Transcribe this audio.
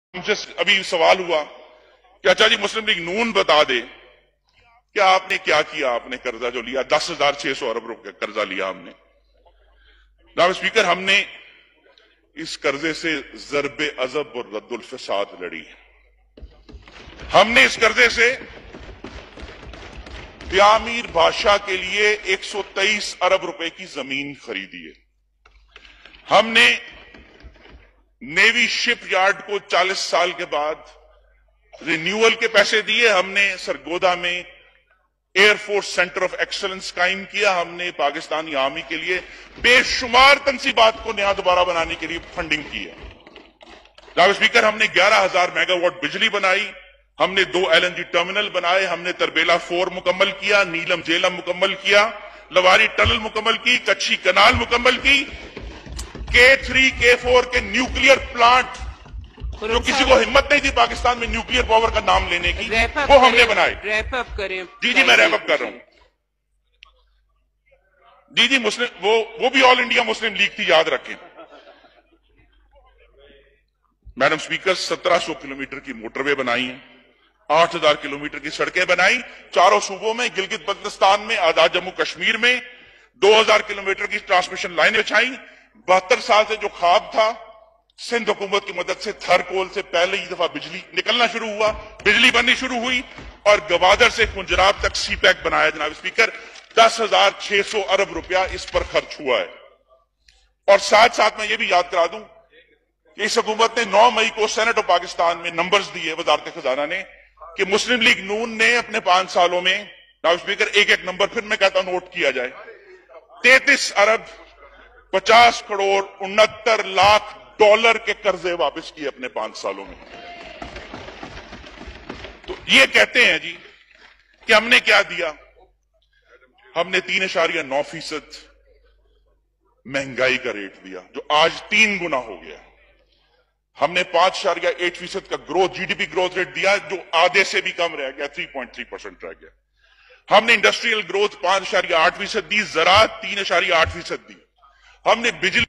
हमसे अभी सवाल हुआ कि अच्छा जी मुस्लिम लीग नून बता दे कि आपने क्या किया, आपने कर्जा जो लिया 10,600 अरब रुपए कर्जा लिया हमने। जनाब स्पीकर, हमने इस कर्जे से ज़रबे अज़ब और रद्दुल फसाद लड़ी। हमने इस कर्जे से ब्यामीर बादशाह के लिए 123 अरब रुपए की जमीन खरीदी है। हमने नेवी शिप यार्ड को 40 साल के बाद रिन्यूअल के पैसे दिए। हमने सरगोदा में एयरफोर्स सेंटर ऑफ एक्सलेंस कायम किया। हमने पाकिस्तानी आर्मी के लिए बेशुमार तंसीबात को नया दोबारा बनाने के लिए फंडिंग की है। जनाब स्पीकर, हमने 11,000 मेगावाट बिजली बनाई। हमने 2 LNG टर्मिनल बनाए। हमने तरबेला 4 मुकम्मल किया, नीलम जेलम मुकम्मल किया, लवारी टनल मुकम्मल की, कच्ची कनाल मुकम्मल की, K3 K4 के न्यूक्लियर प्लांट जो किसी को हिम्मत नहीं थी पाकिस्तान में न्यूक्लियर पावर का नाम लेने की, वो हमने बनाए। रैप अप करें। जी मैं रैप अप कर रहा हूं। जी मुस्लिम वो भी ऑल इंडिया मुस्लिम लीग थी, याद रखें। मैडम स्पीकर, 1700 किलोमीटर की मोटरवे बनाई है, 8,000 किलोमीटर की सड़कें बनाई, चारों सूबों में, गिलगित बल्तिस्तान में, आजाद जम्मू कश्मीर में 2000 किलोमीटर की ट्रांसमिशन लाइन बिछाई। 72 साल से जो ख्वाब था, सिंध हुकूमत की मदद से थरकोल से पहले ही दफा बिजली निकलना शुरू हुआ, बिजली बननी शुरू हुई और गवादर से खुंजराब तक सीपैक बनाया। जनाब स्पीकर, 10,600 अरब रुपया इस पर खर्च हुआ है। और साथ साथ मैं ये भी याद करा दूं कि इस हुकूमत ने 9 मई को सेनेट ऑफ पाकिस्तान में नंबर्स दिए वजारत खजाना ने कि मुस्लिम लीग नून ने अपने 5 सालों में, जनाब स्पीकर, एक एक नंबर फिर मैं कहता हूं नोट किया जाए, 33 अरब 50 करोड़ 69 लाख डॉलर के कर्जे वापस किए अपने 5 सालों में। तो ये कहते हैं जी कि हमने क्या दिया। हमने 3.9% महंगाई का रेट दिया, जो आज 3 गुना हो गया। हमने 5.8% का ग्रोथ, जीडीपी ग्रोथ रेट दिया, जो आधे से भी कम रह गया, 3.3% रह गया। हमने इंडस्ट्रियल ग्रोथ 5.8% दी, ज़राअत 3.8% दी। हमने बिजली